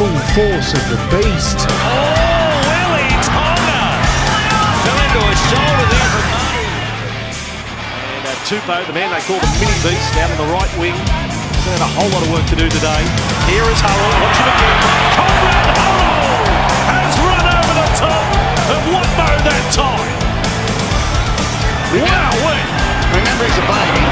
full force of the beast. Oh, Willie Tonga! Fell into a shoulder there from Marty. And Tupou, the man they call the mini beast, down on the right wing. He's had a whole lot of work to do today. Here is Hull. Watch him again. Conrad Hull has run over the top of Watmo that time. Wow, remember he's a baby.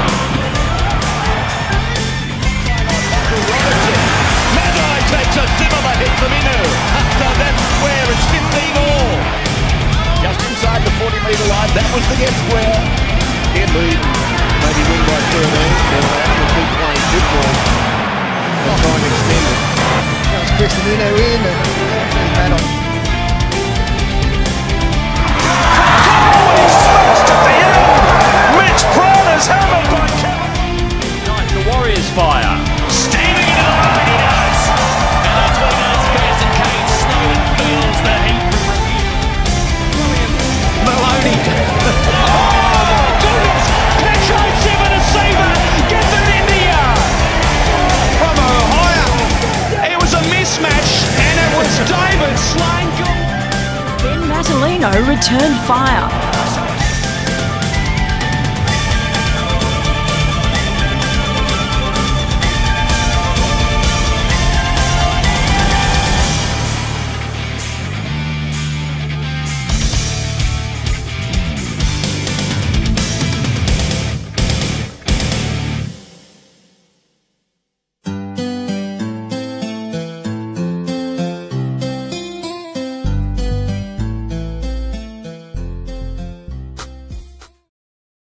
Madai takes a similar hit from Inu. After that square, it's 15 all. Just inside the 40-metre line, that was the get square. In lead, maybe win by 13. They'll have to keep playing football and try and extend it. That's Christian Inu in and he's man on. The Warriors fire. Steaming into the line, he does. And that's what he does best. And Kane slowly feels the heat from Brilliant. Maloney. Oh my goodness! Petro Seven a saver. Gets it in the air. From Ohio. It was a mismatch. And it was David Slane. Ben Mazzolino returned fire.